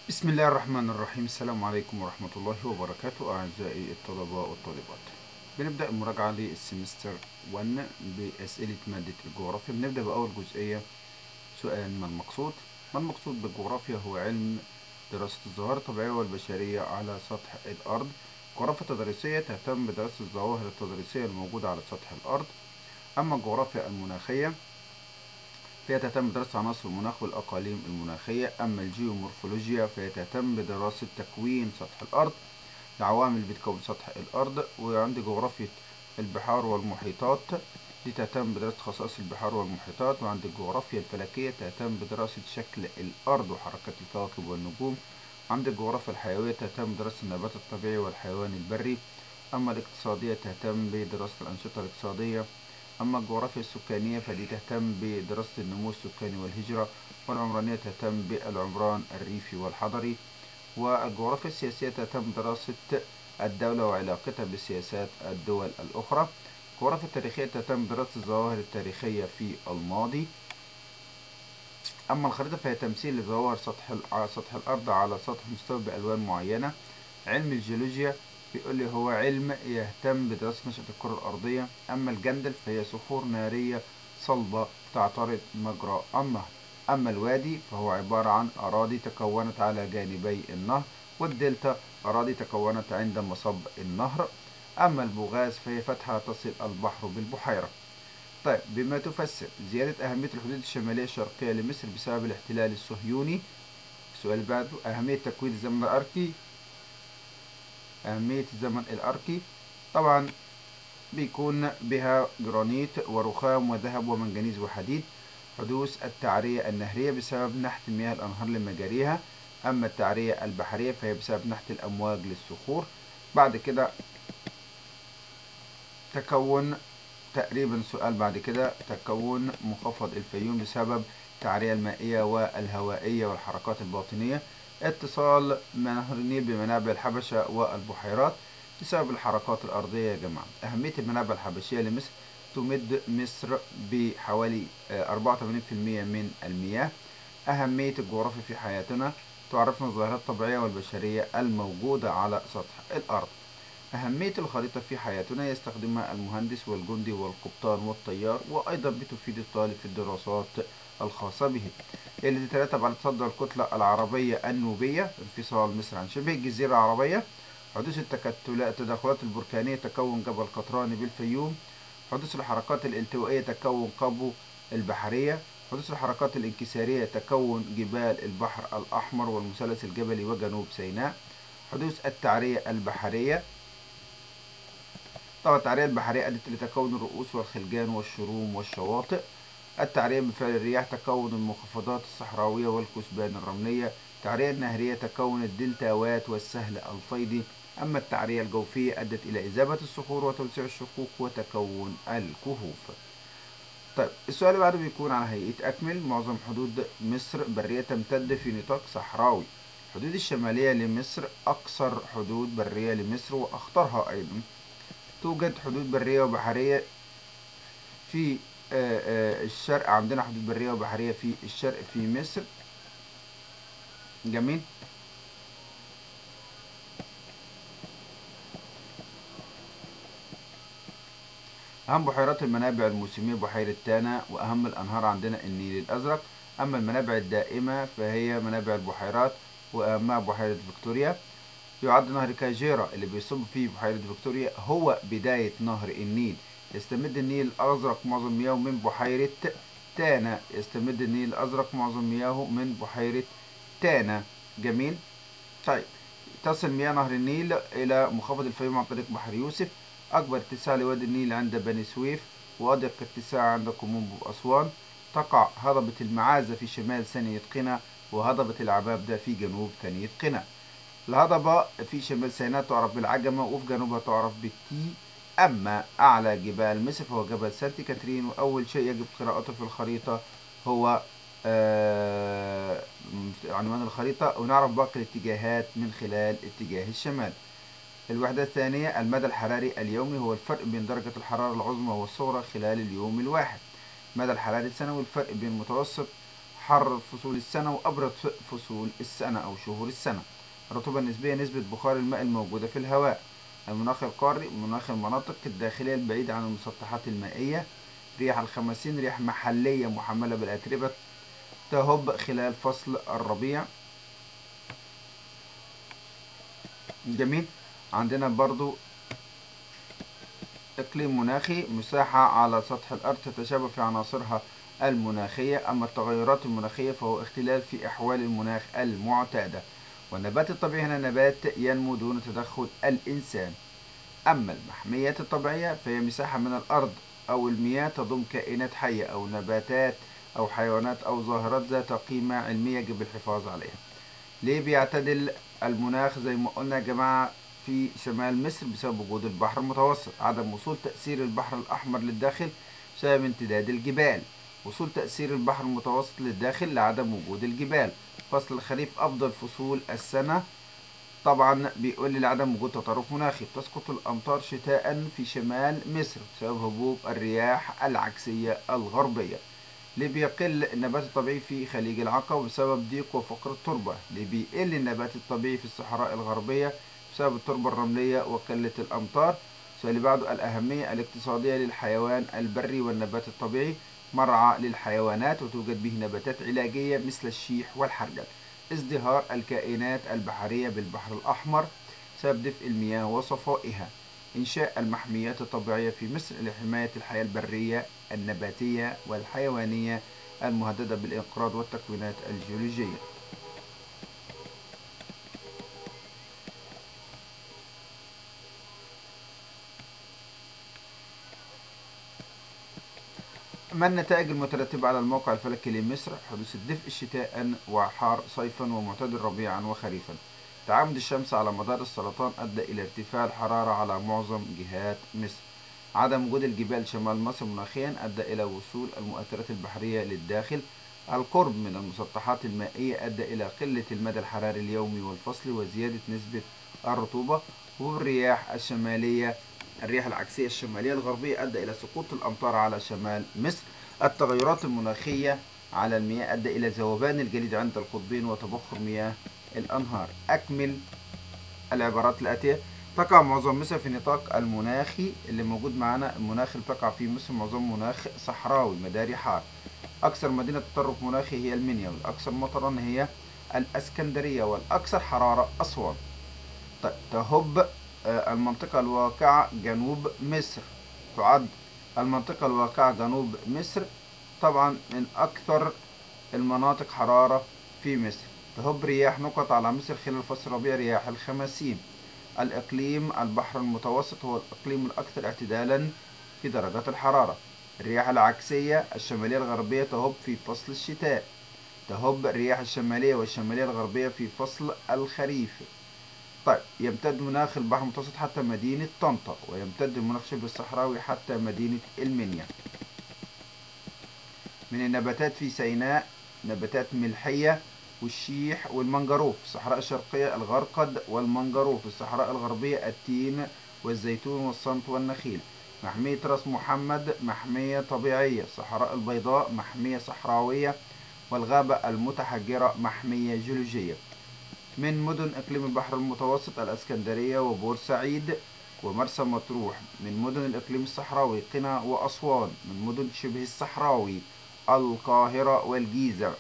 بسم الله الرحمن الرحيم. السلام عليكم ورحمة الله وبركاته أعزائي الطلبة والطالبات. بنبدأ المراجعة للسمستر 1 بأسئلة مادة الجغرافيا. بنبدأ بأول جزئية. سؤال: ما المقصود؟ ما المقصود بالجغرافيا؟ هو علم دراسة الظواهر الطبيعية والبشرية على سطح الأرض. الجغرافيا التضاريسية تهتم بدراسة الظواهر التضاريسية الموجودة على سطح الأرض. أما الجغرافيا المناخية فهي تهتم بدراسة عناصر المناخ والأقاليم المناخية. أما الجيومورفولوجيا فهي تهتم بدراسة تكوين سطح الأرض، العوامل اللي بتكون سطح الأرض. وعندي جغرافية البحار والمحيطات، دي تهتم بدراسة خصائص البحار والمحيطات. وعندي الجغرافيا الفلكية تهتم بدراسة شكل الأرض وحركة الكواكب والنجوم. عندي الجغرافيا الحيوية تهتم بدراسة النبات الطبيعي والحيوان البري. أما الاقتصادية تهتم بدراسة الأنشطة الاقتصادية. أما الجغرافيا السكانية فدي تهتم بدراسة النمو السكاني والهجرة. والعمرانية تهتم بالعمران الريفي والحضري. والجغرافيا السياسية تهتم بدراسة الدولة وعلاقتها بسياسات الدول الأخرى. الجغرافيا التاريخية تهتم بدراسة الظواهر التاريخية في الماضي. أما الخريطة فهي تمثيل لظواهر سطح الأرض على سطح مستوي بألوان معينة. علم الجيولوجيا بيقول لي هو علم يهتم بدراسة نشأة الكرة الأرضية. أما الجندل فهي صخور نارية صلبة تعترض مجرى النهر. أما الوادي فهو عبارة عن أراضي تكونت على جانبي النهر. والدلتا أراضي تكونت عند مصب النهر. أما البوغاز فهي فتحة تصل البحر بالبحيرة. طيب، بما تفسر زيادة أهمية الحدود الشمالية الشرقية لمصر بسبب الاحتلال الصهيوني. السؤال اللي بعده: أهمية تكوين الزمن الأركي. أهمية الزمن الأركي طبعا بيكون بها جرانيت ورخام وذهب ومنجنيز وحديد. حدوث التعرية النهرية بسبب نحت مياه الأنهار لمجاريها. أما التعرية البحرية فهي بسبب نحت الأمواج للصخور. بعد كده تكون تقريبا سؤال بعد كده: تكون منخفض الفيوم بسبب التعرية المائية والهوائية والحركات الباطنية. اتصال نهر النيل بمنابع الحبشة والبحيرات بسبب الحركات الأرضية. يا جماعة، أهمية المنابع الحبشية لمصر: تمد مصر بحوالي 84% من المياه. أهمية الجغرافيا في حياتنا: تعرفنا الظاهرات الطبيعية والبشرية الموجودة على سطح الأرض. أهمية الخريطة في حياتنا: يستخدمها المهندس والجندي والقبطان والطيار، وأيضا بتفيد الطالب في الدراسات الخاصة به. اللي تترتب على تصدر الكتلة العربية النوبية: انفصال مصر عن شبه الجزيرة العربية. حدوث التدخلات البركانية: تكون جبل قطران بالفيوم. حدوث الحركات الالتوائية: تكون قبو البحرية. حدوث الحركات الانكسارية: تكون جبال البحر الأحمر والمثلث الجبلي وجنوب سيناء. حدوث التعرية البحرية: طبعا التعرية البحرية أدت لتكون الرؤوس والخلجان والشروم والشواطئ. التعرية بفعل الرياح: تكون المنخفضات الصحراوية والكثبان الرملية. التعرية النهرية: تكون الدلتاوات والسهل الفيضي. أما التعرية الجوفية أدت إلى إذابة الصخور وتوسيع الشقوق وتكون الكهوف. طيب، السؤال اللي بعده بيكون على هيئة أكمل. معظم حدود مصر برية تمتد في نطاق صحراوي. الحدود الشمالية لمصر أقصر حدود برية لمصر وأخطرها أيضا. توجد حدود برية وبحرية في الشرق. عندنا حدود برية وبحرية في الشرق في مصر. جميل. أهم بحيرات المنابع الموسمية: بحيرة تانا. وأهم الأنهار عندنا النيل الأزرق. أما المنابع الدائمة فهي منابع البحيرات، وأهمها بحيرة فيكتوريا. يعد نهر كاجيرا اللي بيصب فيه بحيرة فيكتوريا هو بداية نهر النيل. يستمد النيل الأزرق معظم مياهه من بحيرة تانا. يستمد النيل الأزرق معظم مياهه من بحيرة تانا. جميل. طيب، تصل مياه نهر النيل إلى منخفض الفيوم عن طريق بحر يوسف. أكبر اتساع لوادي النيل عند بني سويف، وأضيق اتساع عند كومومبو بأسوان. تقع هضبة المعازة في شمال ثانية قنا، وهضبة العبابدة في جنوب ثانية قنا. الهضبة في شمال سيناء تعرف بالعجمة، وفي جنوبها تعرف بالتي. أما أعلى جبال مصر فهو جبل سانت كاترين. وأول شيء يجب قراءته في الخريطة هو عنوان الخريطة، ونعرف باقي الاتجاهات من خلال اتجاه الشمال. الوحدة الثانية: المدى الحراري اليومي هو الفرق بين درجة الحرارة العظمى والصغرى خلال اليوم الواحد. المدى الحراري السنوي: الفرق بين متوسط حر فصول السنة وأبرد فصول السنة أو شهور السنة. الرطوبة النسبية نسبة بخار الماء الموجودة في الهواء. المناخ القاري مناخ المناطق الداخلية البعيدة عن المسطحات المائية. رياح الخمسين رياح محلية محملة بالأتربة تهب خلال فصل الربيع. جميل. عندنا برضو إقليم مناخي مساحة على سطح الأرض تتشابه في عناصرها المناخية. أما التغيرات المناخية فهو اختلال في أحوال المناخ المعتادة. والنبات الطبيعي هنا نبات ينمو دون تدخل الإنسان. أما المحميات الطبيعية فهي مساحة من الأرض أو المياه تضم كائنات حية أو نباتات أو حيوانات أو ظاهرات ذات قيمة علمية يجب الحفاظ عليها. ليه بيعتدل المناخ زي ما قلنا يا جماعة في شمال مصر؟ بسبب وجود البحر المتوسط. عدم وصول تأثير البحر الأحمر للداخل بسبب امتداد الجبال. وصول تأثير البحر المتوسط للداخل لعدم وجود الجبال. فصل الخريف أفضل فصول السنة، طبعا بيقول لعدم وجود تطرف مناخي. بتسقط الأمطار شتاء في شمال مصر بسبب هبوب الرياح العكسية الغربية. ليه بيقل النبات الطبيعي في خليج العقبة؟ بسبب ضيق وفقر التربة. ليه بيقل النبات الطبيعي في الصحراء الغربية؟ بسبب التربة الرملية وقلة الأمطار. السؤال اللي بعده، الأهمية الاقتصادية للحيوان البري والنبات الطبيعي. مرعى للحيوانات وتوجد به نباتات علاجية مثل الشيح والحرجل. ازدهار الكائنات البحرية بالبحر الأحمر بسبب دفء المياه وصفائها. إنشاء المحميات الطبيعية في مصر لحماية الحياة البرية النباتية والحيوانية المهددة بالانقراض والتكوينات الجيولوجية. ما النتائج المترتبة على الموقع الفلكي لمصر؟ حدوث الدفء شتاء وحار صيفا ومعتدل ربيعا وخريفا. تعامد الشمس على مدار السرطان أدى إلى ارتفاع الحرارة على معظم جهات مصر. عدم وجود الجبال شمال مصر مناخيا أدى إلى وصول المؤثرات البحرية للداخل. القرب من المسطحات المائية أدى إلى قلة المدى الحراري اليومي والفصلي وزيادة نسبة الرطوبة. والرياح الشمالية الرياح العكسية الشمالية الغربية أدى إلى سقوط الأمطار على شمال مصر. التغيرات المناخية على المياه أدى إلى ذوبان الجليد عند القطبين وتبخر مياه الأنهار. أكمل العبارات الآتية. تقع معظم مصر في نطاق المناخي اللي موجود معانا. المناخ اللي تقع فيه مصر معظم مناخ صحراوي مداري حار. أكثر مدينة تطرف مناخي هي المنيا، والأكثر مطرا هي الأسكندرية، والأكثر حرارة أسوان. طيب تهب المنطقة الواقعة جنوب مصر. تعد المنطقة الواقعة جنوب مصر طبعا من أكثر المناطق حرارة في مصر. تهب رياح نقط على مصر خلال فصل الربيع رياح الخمسين. الإقليم البحر المتوسط هو الإقليم الأكثر اعتدالا في درجات الحرارة. الرياح العكسية الشمالية الغربية تهب في فصل الشتاء. تهب الرياح الشمالية والشمالية الغربية في فصل الخريف. طيب يمتد مناخ البحر المتوسط حتى مدينة طنطا، ويمتد المناخ شبه الصحراوي حتى مدينة المنيا. من النباتات في سيناء نباتات ملحية والشيح والمنجروف. في الصحراء الشرقية الغرقد والمنجروف. في الصحراء الغربية التين والزيتون والصمت والنخيل. محمية راس محمد محمية طبيعية. الصحراء البيضاء محمية صحراوية. والغابة المتحجرة محمية جيولوجية. من مدن إقليم البحر المتوسط الإسكندرية وبورسعيد ومرسى مطروح. من مدن الإقليم الصحراوي قنا وأسوان. من مدن شبه الصحراوي القاهرة والجيزة.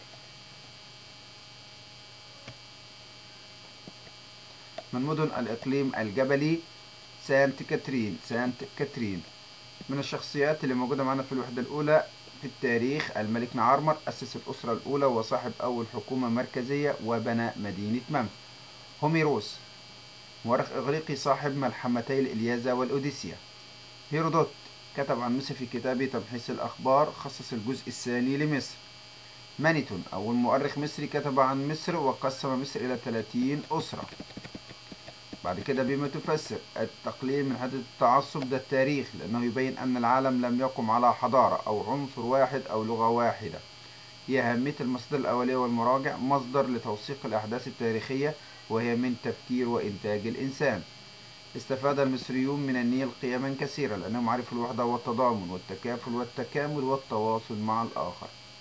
من مدن الإقليم الجبلي سانت كاترين. من الشخصيات اللي موجودة معنا في الوحدة الأولى في التاريخ الملك نعرمر أسس الأسرة الأولى وصاحب أول حكومة مركزية وبنى مدينة منف. هوميروس مؤرخ إغريقي صاحب ملحمتي الإلياذة والأوديسيا. هيرودوت كتب عن مصر في كتابه تمحيص الأخبار، خصص الجزء الثاني لمصر. مانيتون أول مؤرخ مصري كتب عن مصر وقسم مصر إلى 30 أسرة. بعد كده بما تفسر التقليل من حدة التعصب ده التاريخ، لأنه يبين أن العالم لم يقم على حضارة أو عنصر واحد أو لغة واحدة. هي أهمية المصادر الأولية والمراجع مصدر لتوثيق الأحداث التاريخية، وهي من تفكير وإنتاج الإنسان. استفاد المصريون من النيل قيما كثيرة لأنهم عرفوا الوحدة والتضامن والتكافل والتكامل والتواصل مع الآخر.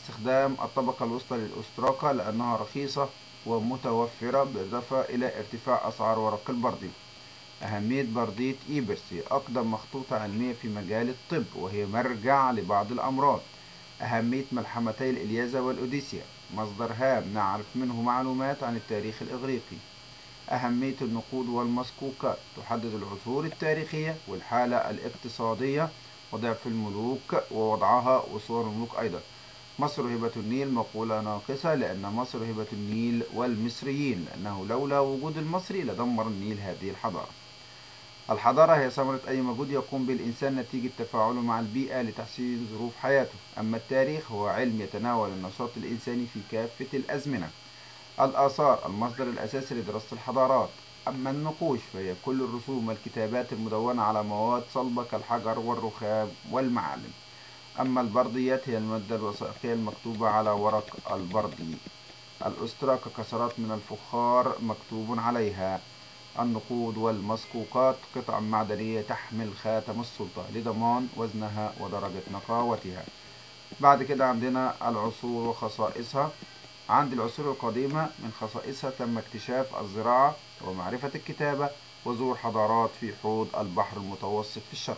استخدام الطبقة الوسطى للأستراكة لأنها رخيصة ومتوفرة، بالإضافة إلى ارتفاع أسعار ورق البردي. أهمية بردية إيبرس، هي أقدم مخطوطة علمية في مجال الطب وهي مرجع لبعض الأمراض. أهمية ملحمتي الإلياذة والأوديسيا، مصدر هام نعرف منه معلومات عن التاريخ الإغريقي. أهمية النقود والمصكوكات، تحدد العصور التاريخية والحالة الاقتصادية وضعف الملوك ووضعها وصور الملوك أيضا. مصر هبة النيل، مقولة ناقصة، لأن مصر هبة النيل والمصريين، لأنه لولا وجود المصري لدمر النيل هذه الحضارة. الحضارة هي ثمرة أي مجهود يقوم به الإنسان نتيجة تفاعله مع البيئة لتحسين ظروف حياته. أما التاريخ هو علم يتناول النشاط الإنساني في كافة الأزمنة. الآثار المصدر الأساسي لدراسة الحضارات. أما النقوش فهي كل الرسوم والكتابات المدونة على مواد صلبة كالحجر والرخام والمعادن. أما البرديات هي المادة الوثائقية المكتوبة على ورق البردي. الأستراكة كسرات من الفخار مكتوب عليها. النقود والمصكوكات قطع معدنية تحمل خاتم السلطة لضمان وزنها ودرجة نقاوتها. بعد كده عندنا العصور وخصائصها. عند العصور القديمة من خصائصها تم اكتشاف الزراعة ومعرفة الكتابة وظهور حضارات في حوض البحر المتوسط في الشرق.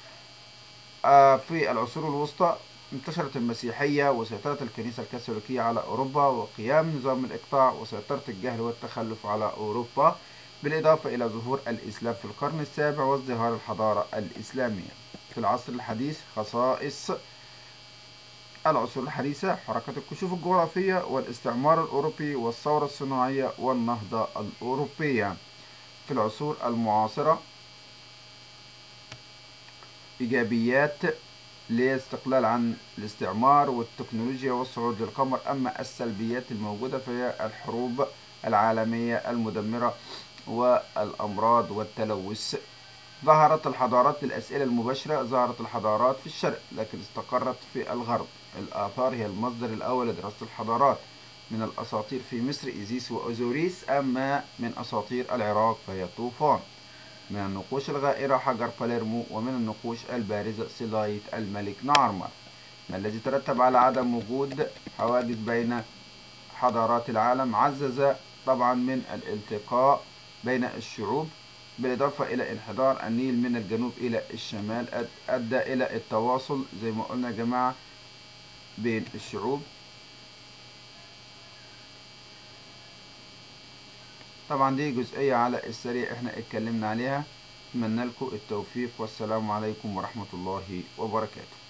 في العصور الوسطى انتشرت المسيحية وسيطرة الكنيسة الكاثوليكية على أوروبا وقيام نظام الإقطاع وسيطرة الجهل والتخلف على أوروبا، بالإضافة إلى ظهور الإسلام في القرن السابع وازدهار الحضارة الإسلامية. في العصر الحديث خصائص العصور الحديثة: حركة الكشوف الجغرافية والاستعمار الأوروبي والثورة الصناعية والنهضة الأوروبية. في العصور المعاصرة إيجابيات لاستقلال عن الاستعمار والتكنولوجيا والصعود للقمر. أما السلبيات الموجودة فهي الحروب العالمية المدمرة والأمراض والتلوث. ظهرت الحضارات للأسئلة المباشرة. ظهرت الحضارات في الشرق لكن استقرت في الغرب. الآثار هي المصدر الأول لدراسة الحضارات. من الأساطير في مصر إيزيس وأوزوريس، أما من أساطير العراق فهي طوفان. من النقوش الغائرة حجر باليرمو، ومن النقوش البارزة صلاية الملك نعرمر. ما الذي ترتب على عدم وجود حواجز بين حضارات العالم؟ عزز طبعا من الالتقاء بين الشعوب، بالإضافة إلى انحدار النيل من الجنوب إلى الشمال أدى إلى التواصل زي ما قلنا يا جماعة بين الشعوب. طبعا دي جزئية على السريع احنا اتكلمنا عليها. أتمنى لكم التوفيق والسلام عليكم ورحمة الله وبركاته.